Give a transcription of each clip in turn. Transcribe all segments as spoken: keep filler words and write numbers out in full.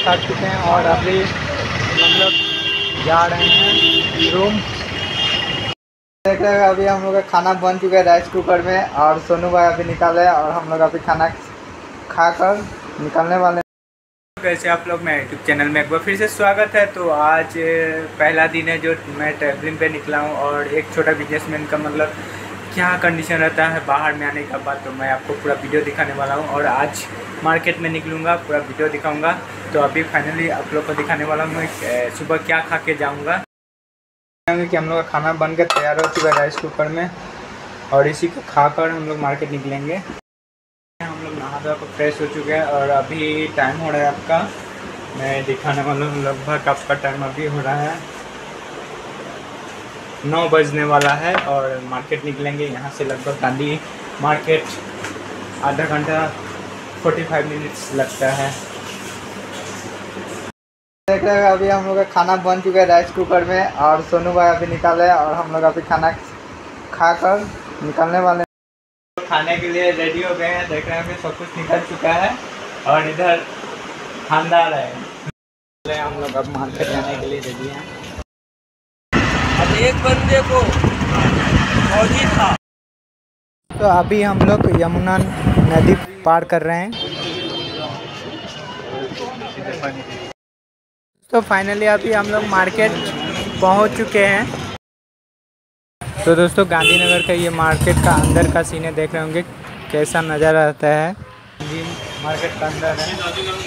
थक चुके हैं और अभी हम लोग जा रहे हैं रूम। देख रहे हैं अभी हम लोग का खाना बन चुका है राइस कुकर में और सोनू भाई अभी निकाले और हम लोग अभी खाना खाकर निकलने वाले हैं। कैसे आप लोग, मेरे यूट्यूब चैनल में एक बार फिर से स्वागत है। तो आज पहला दिन है जो मैं ट्रैवलिंग पे निकला हूँ और एक छोटा बिजनेसमैन का मतलब क्या कंडीशन रहता है बाहर में आने का बाद, तो मैं आपको पूरा वीडियो दिखाने वाला हूँ। और आज मार्केट में निकलूँगा, पूरा वीडियो दिखाऊँगा। तो अभी फाइनली आप लोग को दिखाने वाला हूँ मैं सुबह क्या खा के जाऊँगा। कि हम लोग का खाना बनकर तैयार हो चुका है राइस कुकर में और इसी को खाकर हम लोग मार्केट निकलेंगे। हम लोग नहा धो कर फ्रेश हो चुके हैं और अभी टाइम हो रहा है आपका, मैं दिखाने वाला हूँ लगभग आपका टाइम अभी हो रहा है नौ बजने वाला है और मार्केट निकलेंगे यहाँ से। लगभग गांधी मार्केट आधा घंटा पैंतालीस मिनट्स लगता है। देख रहे हैं अभी हम लोग का खाना बन चुका है राइस कुकर में और सोनू भाई अभी निकाले और हम लोग अभी खाना खाकर निकलने वाले हैं। खाने के लिए रेडी हो गए हैं। देख रहे हैं सब कुछ निकल चुका है और इधर खानदार है। हम लोग अब मार्केट जाने के लिए रेडी हैं। अब एक बंदे को फौजी था। तो अभी हम लोग यमुना नदी पार कर रहे हैं। तो फाइनली अभी हम लोग मार्केट पहुंच चुके हैं। तो दोस्तों गांधीनगर का ये मार्केट का अंदर का सीन देख रहे होंगे कैसा नज़ारा आता है। मार्केट का अंदर है।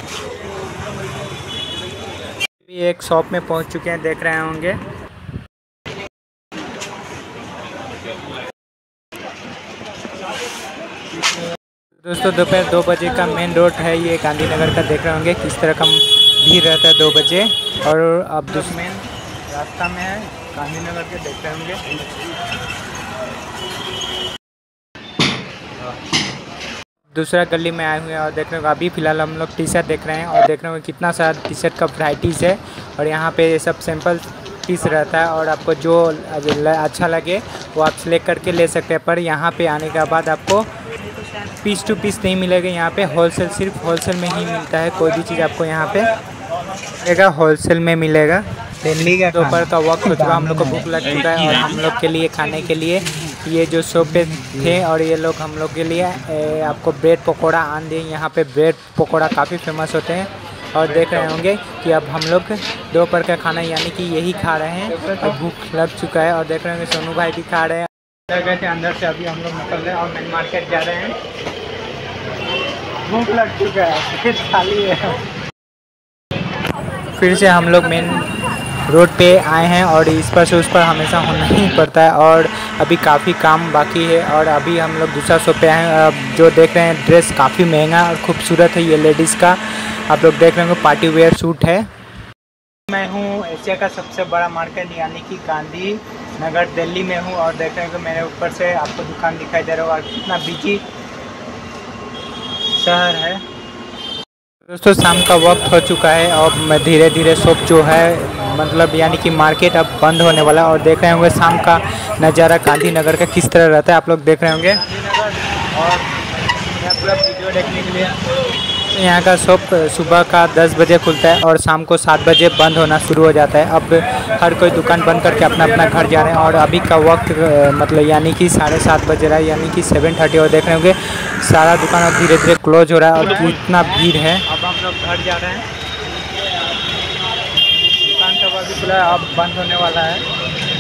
अभी एक शॉप में पहुंच चुके हैं, देख रहे होंगे। दोस्तों दोपहर दो बजे का मेन रोड है ये गांधीनगर का, देख रहे होंगे किस तरह का भीड़ रहता है दो बजे। और अब दूसरे मेन रास्ता में है गांधीनगर के, देख रहे होंगे। दूसरा गली में आए हुए हैं और देख रहे होंगे अभी फ़िलहाल हम लोग टी शर्ट देख रहे हैं और देख रहे होंगे कितना सारा टी शर्ट का वैराइटीज़ है। और यहाँ पे ये सब सैंपल पीस रहता है और आपको जो अच्छा लगे वो आप सिलेक्ट करके ले सकते हैं। पर यहाँ पे आने के बाद आपको पीस टू पीस नहीं मिलेगा, यहाँ पे होलसेल, सिर्फ होलसेल में ही मिलता है। कोई भी चीज़ आपको यहाँ पे मिलेगा होलसेल में मिलेगा। दिल्ली का दोपहर का वक्त हो चुका, हम लोग को भूख लग चुका है और हम लोग के लिए खाने के लिए ये जो शॉप पे थे और ये लोग हम लोग के लिए ए, आपको ब्रेड पकौड़ा आन दिए। यहाँ पे ब्रेड पकौड़ा काफ़ी फेमस होते हैं और देख रहे होंगे कि अब हम लोग दोपहर का खाना यानी कि यही खा रहे हैं और भूख लग चुका है। और देख रहे होंगे सोनू भाई भी खा रहे हैं। गए थे अंदर से, अभी हम लोग निकल रहे हैं और मेन मार्केट जा रहे हैं। भूख लग चुका है, फिर खाली है। फिर से हम लोग मेन रोड पे आए हैं और इस पर से उस पर हमेशा होना ही पड़ता है और अभी काफ़ी काम बाकी है। और अभी हम लोग दूसरा शॉप पे आए हैं। अब जो देख रहे हैं ड्रेस काफ़ी महंगा और खूबसूरत है, ये लेडीज़ का आप लोग देख रहे होंगे पार्टी वेयर सूट है। मैं हूँ एशिया का सबसे बड़ा मार्केट यानी कि गांधी नगर दिल्ली में हूँ और देख रहे हैं कि मेरे ऊपर से आपको दुकान दिखाई दे रहा होगा और कितना बिजी शहर है। दोस्तों शाम का वक्त हो चुका है और मैं धीरे धीरे शॉप जो है मतलब यानी कि मार्केट अब बंद होने वाला है। और देख रहे होंगे शाम का नज़ारा गांधीनगर का किस तरह रहता है, आप लोग देख रहे होंगे। और यहाँ पूरा वीडियो देखने के लिए यहाँ का शॉप सुबह का दस बजे खुलता है और शाम को सात बजे बंद होना शुरू हो जाता है। अब हर कोई दुकान बंद करके अपना अपना घर जा रहे हैं और अभी का वक्त मतलब यानी कि साढ़े सात बज रहा है यानी कि सेवन थर्टी। और देख रहे होंगे सारा दुकान अब धीरे धीरे क्लोज हो रहा है और कितना भीड़ है। अब हम लोग घर जा रहे हैं। दुकान सब अभी खुला है, अब बंद होने वाला है।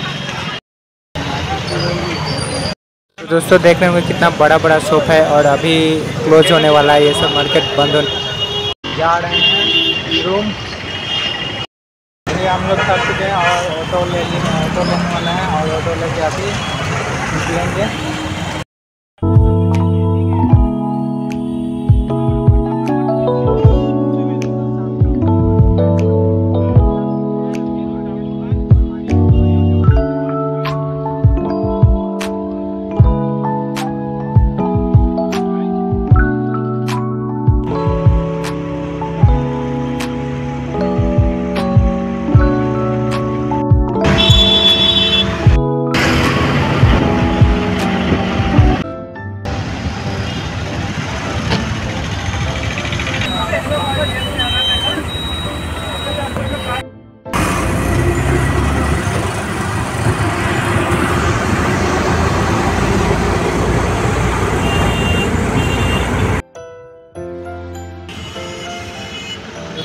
तो दोस्तों देख रहे होंगे कितना बड़ा बड़ा शॉप है और अभी क्लोज होने वाला है, ये सब मार्केट बंद होने जा रहे हैं रूम। अभी हम लोग थक चुके हैं और ऑटो ले ऑटो लेने वाला है और ऑटो लेके अभी निकलेंगे।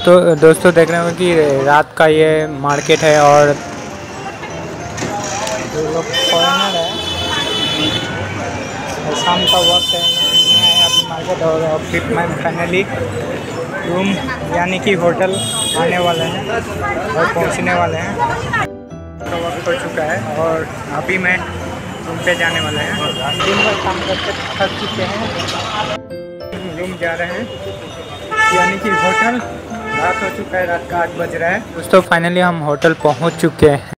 दोस्तों दोस्तों देख रहे हो कि रात का ये मार्केट है और जो लोग फॉरेनर है और शाम का वक्त है अभी मार्केट और फिर मैं फाइनली रूम यानी कि होटल आने वाले हैं और पहुंचने वाले हैं। तो वक्त हो चुका है और अभी मैं रूम पे जाने वाले हैं। दिन भर काम करके थक चुके हैं, रूम जा रहे हैं यानी कि होटल। रात हो चुका है, रात का आठ बज रहा है। दोस्तों फाइनली हम होटल पहुंच चुके हैं।